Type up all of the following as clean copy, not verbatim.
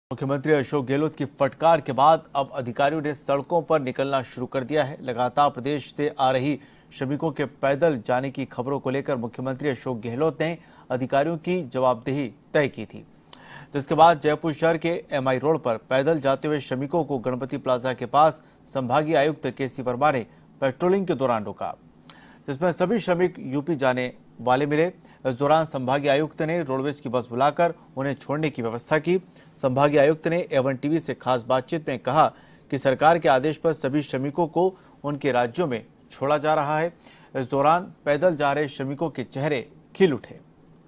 मुख्यमंत्री अशोक गहलोत की फटकार के बाद अब अधिकारियों ने सड़कों पर निकलना शुरू कर दिया है। लगातार प्रदेश से आ रही श्रमिकों के पैदल जाने की खबरों को लेकर मुख्यमंत्री अशोक गहलोत ने अधिकारियों की जवाबदेही तय की थी, जिसके बाद जयपुर शहर के एमआई रोड पर पैदल जाते हुए श्रमिकों को गणपति प्लाजा के पास संभागीय आयुक्त केसी वर्मा ने पेट्रोलिंग के दौरान रोका, जिसमें सभी श्रमिक यूपी जाने वाले मिले। इस दौरान संभागीय आयुक्त ने रोडवेज की बस बुलाकर उन्हें छोड़ने की व्यवस्था की। संभागीय आयुक्त ने एवन टीवी से खास बातचीत में कहा कि सरकार के आदेश पर सभी श्रमिकों को उनके राज्यों में छोड़ा जा रहा है। इस दौरान पैदल जा रहे श्रमिकों के चेहरे खिल उठे।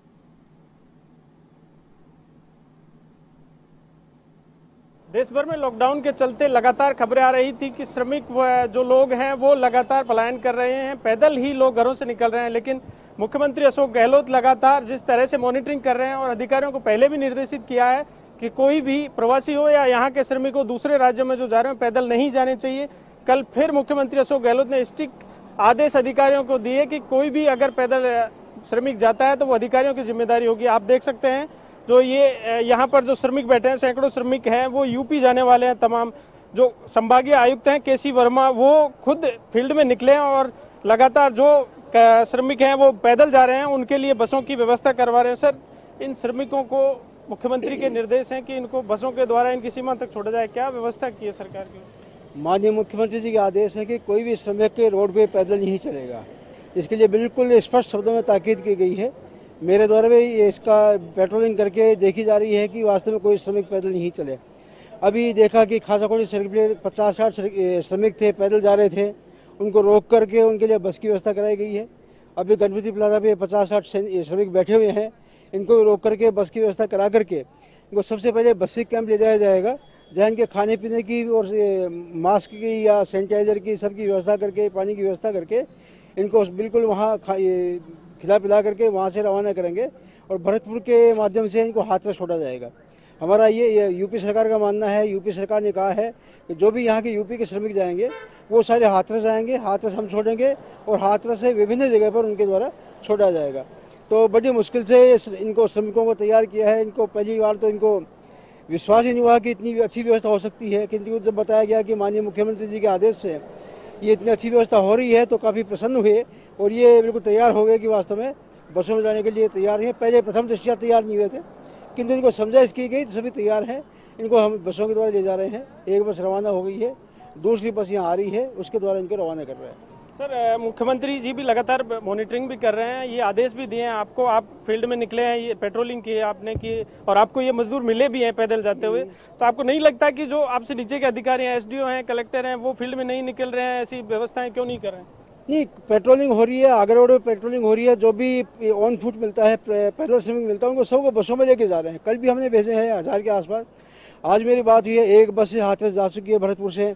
देश भर में लॉकडाउन के चलते लगातार खबरें आ रही थी कि श्रमिक जो लोग हैं वो लगातार पलायन कर रहे हैं, पैदल ही लोग घरों से निकल रहे हैं। लेकिन मुख्यमंत्री अशोक गहलोत लगातार जिस तरह से मॉनिटरिंग कर रहे हैं और अधिकारियों को पहले भी निर्देशित किया है कि कोई भी प्रवासी हो या यहाँ के श्रमिक हो दूसरे राज्यों में जो जा रहे हैं पैदल नहीं जाने चाहिए। कल फिर मुख्यमंत्री अशोक गहलोत ने स्ट्रिक्ट आदेश अधिकारियों को दिए कि कोई भी अगर पैदल श्रमिक जाता है तो वो अधिकारियों की जिम्मेदारी होगी। आप देख सकते हैं जो ये यहाँ पर जो श्रमिक बैठे हैं, सैकड़ों श्रमिक हैं, वो यूपी जाने वाले हैं। तमाम जो संभागीय आयुक्त हैं केसी वर्मा वो खुद फील्ड में निकले हैं और लगातार जो श्रमिक हैं वो पैदल जा रहे हैं, उनके लिए बसों की व्यवस्था करवा रहे हैं। सर, इन श्रमिकों को मुख्यमंत्री के निर्देश हैं कि इनको बसों के द्वारा इनकी सीमा तक छोड़ा जाए, क्या व्यवस्था की है सरकार की? माननीय मुख्यमंत्री जी के आदेश है कि कोई भी श्रमिक के रोड पे पैदल नहीं चलेगा। इसके लिए बिल्कुल स्पष्ट शब्दों में ताकीद की गई है। मेरे द्वारा भी इसका पेट्रोलिंग करके देखी जा रही है कि वास्तव में कोई श्रमिक पैदल नहीं चले। अभी देखा कि खासाकोटी सड़क पर 50-60 श्रमिक थे, पैदल जा रहे थे, उनको रोक करके उनके लिए बस की व्यवस्था कराई गई है। अभी गणपति प्लाजा पे 50-60 श्रमिक बैठे हुए हैं, इनको रोक करके बस की व्यवस्था करा करके इनको सबसे पहले बस्सी कैंप ले जाया जाएगा, जहाँ इनके खाने पीने की और मास्क की या सैनिटाइजर की सबकी व्यवस्था करके, पानी की व्यवस्था करके इनको बिल्कुल वहाँ खिला पिला करके वहाँ से रवाना करेंगे और भरतपुर के माध्यम से इनको हाथरस छोड़ा जाएगा। हमारा ये यूपी सरकार का मानना है, यूपी सरकार ने कहा है कि जो भी यहाँ के यूपी के श्रमिक जाएंगे वो सारे हाथरस आएंगे, हाथरस हम छोड़ेंगे और हाथरस से विभिन्न जगह पर उनके द्वारा छोड़ा जाएगा। तो बड़ी मुश्किल से इनको श्रमिकों को तैयार किया है। इनको पहली बार तो इनको विश्वास ही नहीं हुआ कि इतनी अच्छी व्यवस्था हो सकती है, किंतु जब बताया गया कि माननीय मुख्यमंत्री जी के आदेश से ये इतनी अच्छी व्यवस्था हो रही है तो काफ़ी प्रसन्न हुए और ये बिल्कुल तैयार हो गए कि वास्तव में बसों में जाने के लिए तैयार हैं। पहले प्रथम दृष्टया तैयार नहीं हुए थे, किंतु इनको समझाइश की गई तो सभी तैयार हैं। इनको हम बसों के द्वारा ले जा रहे हैं। एक बस रवाना हो गई है, दूसरी बस यहाँ आ रही है, उसके द्वारा इनको रवाना कर रहे हैं। सर, मुख्यमंत्री जी भी लगातार मॉनिटरिंग भी कर रहे हैं, ये आदेश भी दिए हैं आपको, आप फील्ड में निकले हैं, ये पेट्रोलिंग की आपने की और आपको ये मजदूर मिले भी हैं पैदल जाते हुए, तो आपको नहीं लगता कि जो आपसे नीचे के अधिकारी हैं, एसडीओ हैं, कलेक्टर हैं, वो फील्ड में नहीं निकल रहे हैं, ऐसी व्यवस्थाएं क्यों नहीं कर रहे हैं? नहीं, पेट्रोलिंग हो रही है, आगरा रोड में पेट्रोलिंग हो रही है। जो भी ऑन फुट मिलता है, पैदल श्रमिक मिलता है, उनको सबको बसों में लेके जा रहे हैं। कल भी हमने भेजे हैं 1000 के आसपास। आज मेरी बात हुई है, एक बस से हाथरस जा चुकी है भरतपुर से।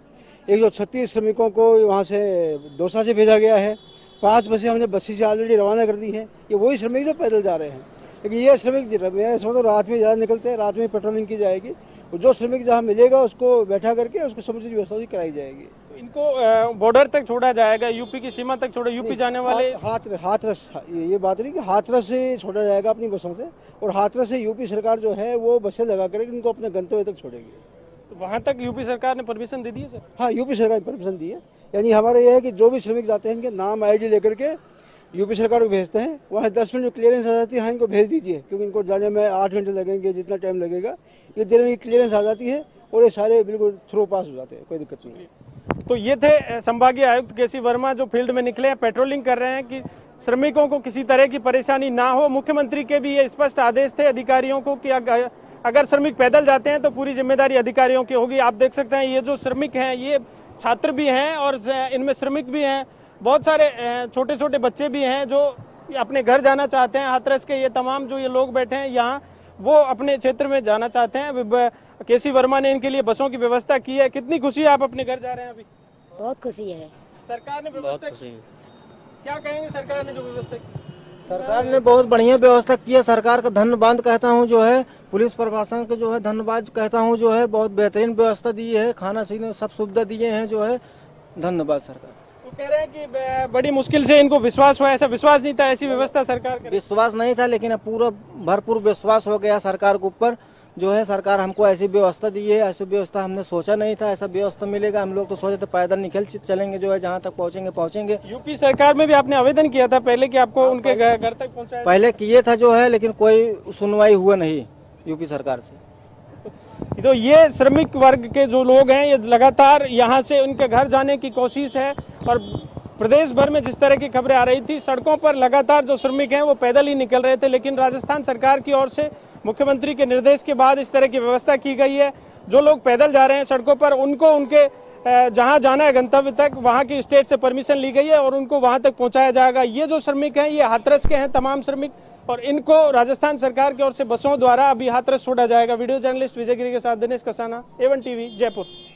136 श्रमिकों को वहाँ से दौसा से भेजा गया है। 5 बसें हमने बस्सी से ऑलरेडी रवाना कर दी हैं। ये वही श्रमिक जो पैदल जा रहे हैं, लेकिन ये श्रमिक मैं समझता हूँ रात में ज़्यादा निकलते हैं, रात में पेट्रोलिंग की जाएगी और जो श्रमिक जहाँ मिलेगा उसको बैठा करके उसको समुचित व्यवस्था भी कराई जाएगी। तो इनको बॉर्डर तक छोड़ा जाएगा, यूपी की सीमा तक छोड़ा, यूपी जाने वाले हाथरस, ये बात नहीं कि हाथरस से छोड़ा जाएगा अपनी बसों से, और हाथरस से यूपी सरकार जो है वो बसें लगा कर इनको अपने गंतव्य तक छोड़ेगी। तो वहाँ तक यूपी सरकार ने परमिशन दे दी है सर? हाँ, यूपी सरकार ने परमिशन दी है। यानी हमारा यह है कि जो भी श्रमिक जाते हैं इनके नाम आईडी लेकर के यूपी सरकार को भेजते हैं, वहाँ 10 मिनट क्लियरेंस आ जाती है। हाँ, इनको भेज दीजिए, क्योंकि इनको जाने में 8 घंटे लगेंगे, जितना टाइम लगेगा ये देर में क्लियरेंस आ जाती है और ये सारे बिल्कुल थ्रो पास हो जाते हैं, कोई दिक्कत नहीं है। तो ये थे संभागीय आयुक्त केसी वर्मा जो फील्ड में निकले हैं, पेट्रोलिंग कर रहे हैं कि श्रमिकों को किसी तरह की परेशानी ना हो। मुख्यमंत्री के भी ये स्पष्ट आदेश थे अधिकारियों को कि अगर श्रमिक पैदल जाते हैं तो पूरी जिम्मेदारी अधिकारियों की होगी। आप देख सकते हैं ये जो श्रमिक हैं ये छात्र भी हैं और इनमें श्रमिक भी हैं, बहुत सारे छोटे छोटे बच्चे भी हैं जो अपने घर जाना चाहते हैं। हाथरस के ये तमाम जो ये लोग बैठे हैं यहाँ, वो अपने क्षेत्र में जाना चाहते हैं। केसी वर्मा ने इनके लिए बसों की व्यवस्था की है। कितनी खुशी है, आप अपने घर जा रहे हैं अभी? बहुत खुशी है। सरकार ने व्यवस्था की, क्या कहेंगे सरकार ने जो व्यवस्था की? सरकार ने बहुत बढ़िया व्यवस्था की है। सरकार का धन्यवाद कहता हूँ, जो है पुलिस प्रशासन का जो है धन्यवाद कहता हूँ, जो है बहुत बेहतरीन व्यवस्था दी है, खाना सीना सब सुविधा दिए हैं, जो है धन्यवाद सरकार। तो कह रहे हैं कि बड़ी मुश्किल से इनको विश्वास हुआ, ऐसा विश्वास नहीं था, ऐसी व्यवस्था सरकार का विश्वास नहीं था, लेकिन अब पूरा भरपूर विश्वास हो गया सरकार के ऊपर। जो है सरकार हमको ऐसी व्यवस्था दी है, ऐसी व्यवस्था हमने सोचा नहीं था ऐसा व्यवस्था मिलेगा। हम लोग तो सोचे थे पैदल निकल चलेंगे, जो है जहाँ तक पहुँचेंगे। यूपी सरकार में भी आपने आवेदन किया था पहले कि आपको उनके घर तक पहुँचाया? पहले किए था जो है, लेकिन कोई सुनवाई हुआ नहीं यूपी सरकार से। तो ये श्रमिक वर्ग के जो लोग हैं ये लगातार यहाँ से उनके घर जाने की कोशिश है और प्रदेश भर में जिस तरह की खबरें आ रही थी, सड़कों पर लगातार जो श्रमिक हैं वो पैदल ही निकल रहे थे, लेकिन राजस्थान सरकार की ओर से मुख्यमंत्री के निर्देश के बाद इस तरह की व्यवस्था की गई है। जो लोग पैदल जा रहे हैं सड़कों पर, उनको उनके जहां जाना है गंतव्य तक, वहां की स्टेट से परमिशन ली गई है और उनको वहां तक पहुंचाया जाएगा। ये जो श्रमिक हैं ये हाथरस के हैं तमाम श्रमिक, और इनको राजस्थान सरकार की ओर से बसों द्वारा अभी हाथरस छोड़ा जाएगा। वीडियो जर्नलिस्ट विजय गिरी के साथ दिनेश कसाना, A1 टीवी, जयपुर।